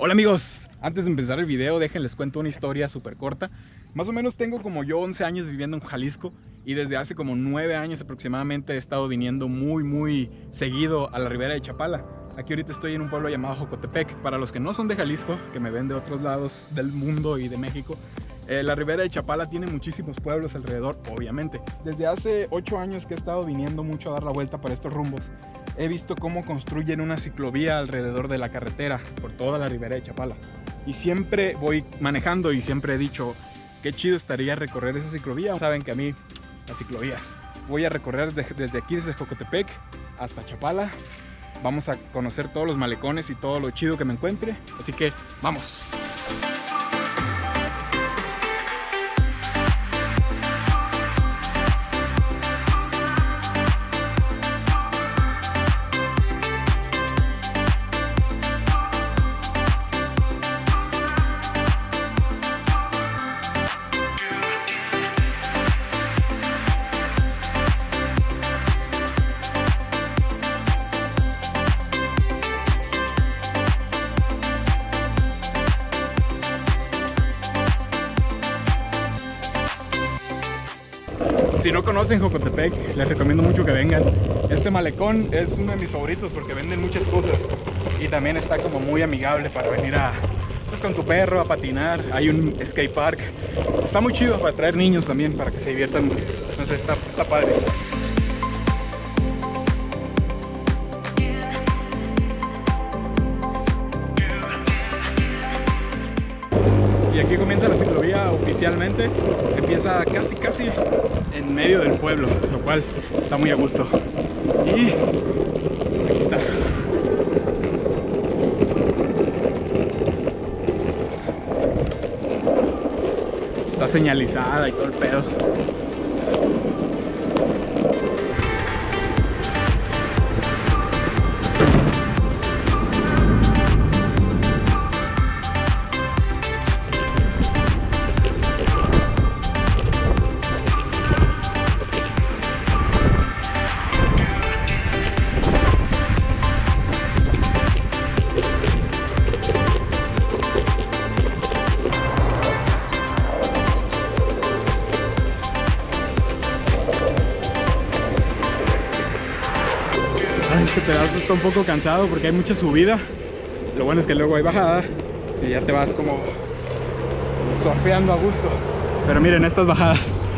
Hola amigos, antes de empezar el video déjenles cuento una historia súper corta. Más o menos tengo como yo 11 años viviendo en Jalisco y desde hace como 9 años aproximadamente he estado viniendo muy seguido a la Ribera de Chapala. Aquí ahorita estoy en un pueblo llamado Jocotepec. Para los que no son de Jalisco, que me ven de otros lados del mundo y de México, la Ribera de Chapala tiene muchísimos pueblos alrededor, obviamente. Desde hace 8 años que he estado viniendo mucho a dar la vuelta para estos rumbos, he visto cómo construyen una ciclovía alrededor de la carretera por toda la Ribera de Chapala. Y siempre voy manejando y siempre he dicho, qué chido estaría recorrer esa ciclovía. Saben que a mí, las ciclovías. Voy a recorrer desde aquí, desde Jocotepec hasta Chapala. Vamos a conocer todos los malecones y todo lo chido que me encuentre. Así que, ¡vamos! Si no conocen Jocotepec, les recomiendo mucho que vengan. Este malecón es uno de mis favoritos porque venden muchas cosas y también está como muy amigable para venir a, pues, con tu perro a patinar. Hay un skate park, está muy chido para traer niños también, para que se diviertan. Entonces está padre. Y aquí comienza la ciclovía oficialmente. Empieza casi en medio del pueblo, lo cual está muy a gusto. Y aquí está. Está señalizada y todo el pedo. Este pedazo está un poco cansado porque hay mucha subida. Lo bueno es que luego hay bajada y ya te vas como surfeando a gusto. Pero miren estas bajadas.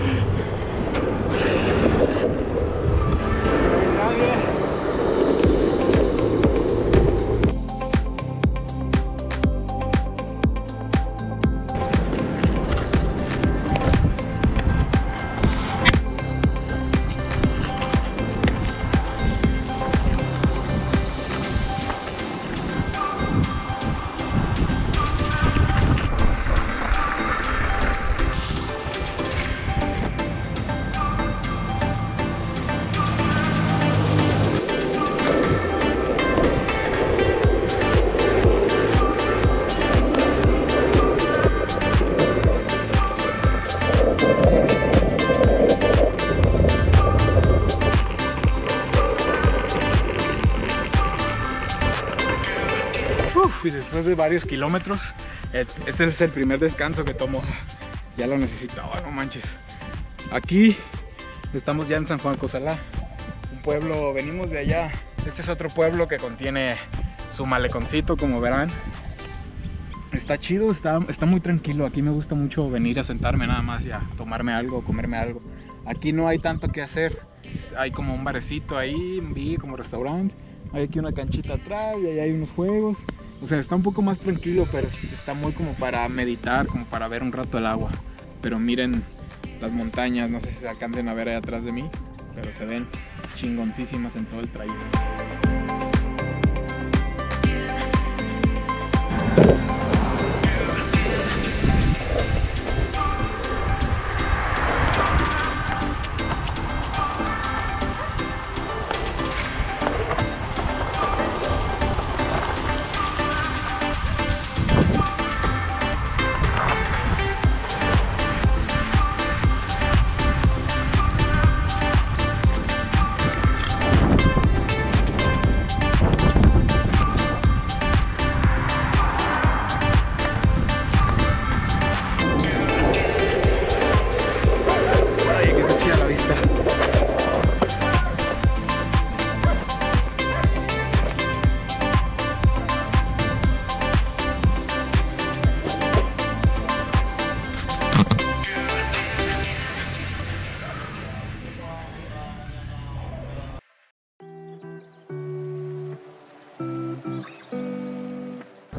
Y después de varios kilómetros, ese es el primer descanso que tomo. Ya lo necesitaba, no manches. Aquí estamos ya en San Juan Cozalá, un pueblo, venimos de allá. Este es otro pueblo que contiene su maleconcito, como verán. Está chido, está muy tranquilo. Aquí me gusta mucho venir a sentarme nada más y a tomarme algo, comerme algo. Aquí no hay tanto que hacer. Hay como un barecito ahí, como restaurante. Hay aquí una canchita atrás y ahí hay unos juegos. O sea, está un poco más tranquilo, pero está muy como para meditar, como para ver un rato el agua. Pero miren las montañas, no sé si se alcancen a ver ahí atrás de mí, pero se ven chingoncísimas en todo el trayecto.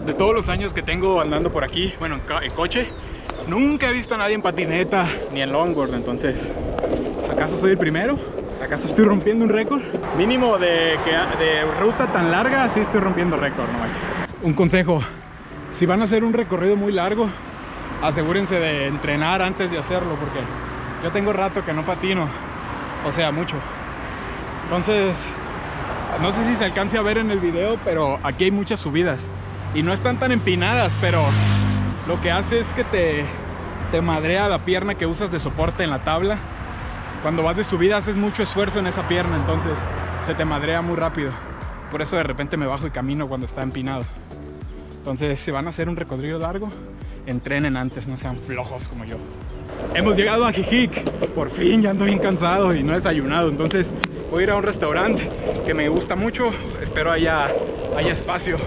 De todos los años que tengo andando por aquí, bueno, en coche, nunca he visto a nadie en patineta ni en longboard. Entonces, ¿acaso soy el primero? ¿Acaso estoy rompiendo un récord? Mínimo de ruta tan larga, sí estoy rompiendo récord, no manches. Un consejo: si van a hacer un recorrido muy largo, asegúrense de entrenar antes de hacerlo, porque yo tengo rato que no patino, o sea, mucho. Entonces, no sé si se alcance a ver en el video, pero aquí hay muchas subidas y no están tan empinadas, pero lo que hace es que te madrea la pierna que usas de soporte en la tabla. Cuando vas de subida haces mucho esfuerzo en esa pierna, entonces se te madrea muy rápido. Por eso de repente me bajo y camino cuando está empinado. Entonces, si van a hacer un recorrido largo, entrenen antes, no sean flojos como yo. Hemos llegado a Ajijic, por fin, ya ando bien cansado y no he desayunado. Entonces voy a ir a un restaurante que me gusta mucho, espero haya espacio.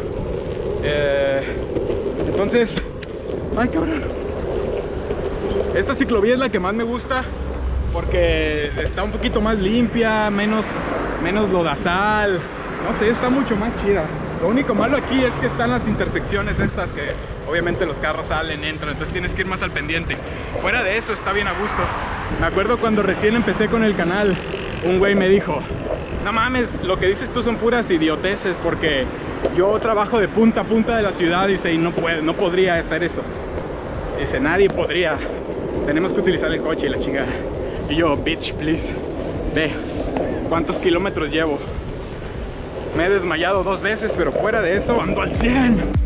Entonces, ay cabrón, esta ciclovía es la que más me gusta porque está un poquito más limpia, menos lodazal, no sé, está mucho más chida. Lo único malo aquí es que están las intersecciones estas que obviamente los carros salen, entran, entonces tienes que ir más al pendiente. Fuera de eso está bien a gusto. Me acuerdo cuando recién empecé con el canal, un güey me dijo: no mames, lo que dices tú son puras idioteces, porque yo trabajo de punta a punta de la ciudad, dice, y no podría hacer eso. Dice, nadie podría, tenemos que utilizar el coche y la chingada. Y yo, bitch, please, ve cuántos kilómetros llevo. Me he desmayado 2 veces, pero fuera de eso ando al 100.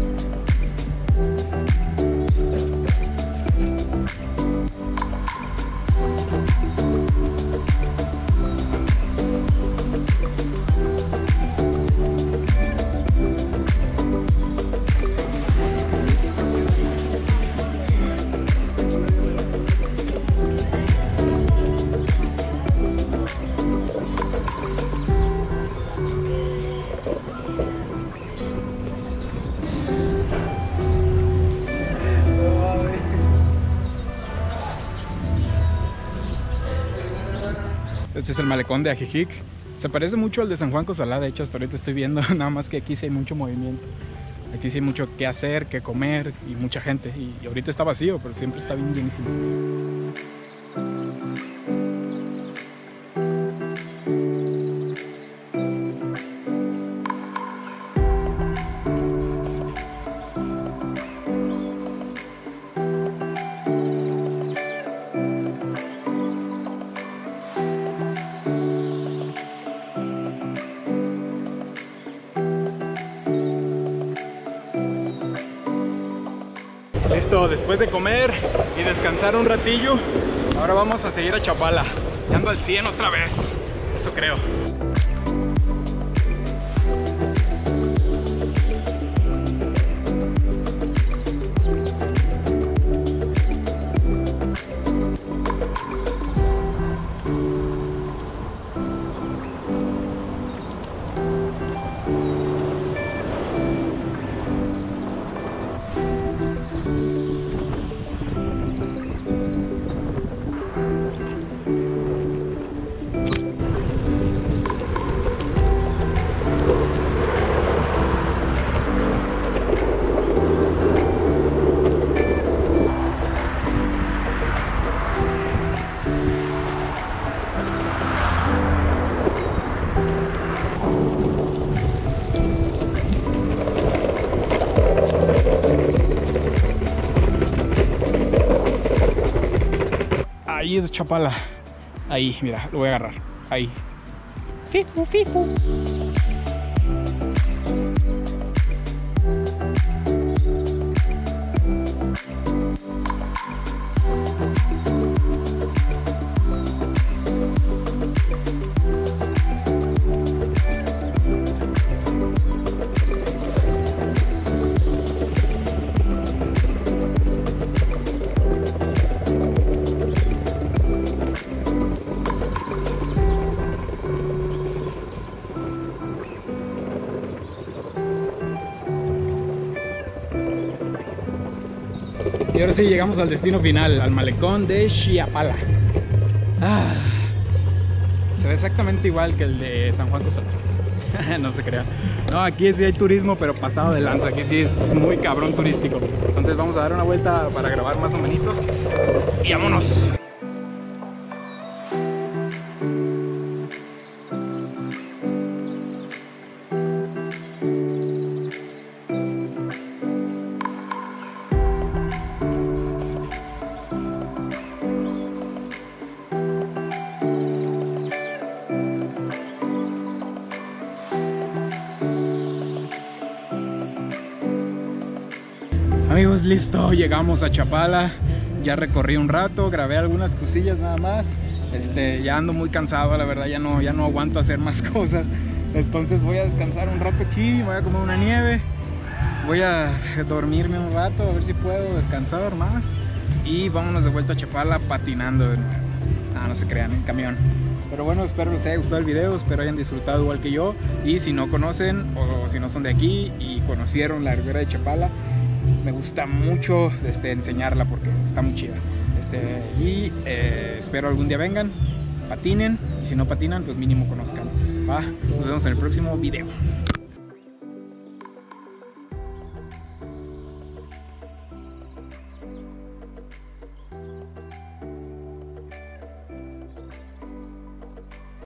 Este es el malecón de Ajijic. Se parece mucho al de San Juan Cosalá, de hecho hasta ahorita estoy viendo, nada más que aquí sí hay mucho movimiento. Aquí sí hay mucho que hacer, que comer y mucha gente. Y ahorita está vacío, pero siempre está bien llenísimo. Listo, después de comer y descansar un ratillo, ahora vamos a seguir a Chapala. Ya ando al 100 otra vez, eso creo. Ahí es Chapala. Ahí, mira, lo voy a agarrar. Ahí. Ficu, ficu. Y ahora sí llegamos al destino final, al malecón de Chapala. Se ve exactamente igual que el de San Juan Cosalá. No se crea. No, aquí sí hay turismo, pero pasado de lanza. Aquí sí es muy cabrón turístico. Entonces vamos a dar una vuelta para grabar más o menos. Y vámonos. Amigos, listo, llegamos a Chapala. Ya recorrí un rato, grabé algunas cosillas nada más. Ya ando muy cansado, la verdad, ya no aguanto hacer más cosas. Entonces voy a descansar un rato aquí, voy a comer una nieve, voy a dormirme un rato, a ver si puedo descansar más. Y vámonos de vuelta a Chapala patinando de nuevo. No se crean, en camión. Pero bueno, espero les haya gustado el video, espero hayan disfrutado igual que yo. Y si no conocen, o si no son de aquí y conocieron la Ribera de Chapala, me gusta mucho enseñarla porque está muy chida. Espero algún día vengan, patinen, y si no patinan, pues mínimo conozcan. Nos vemos en el próximo video.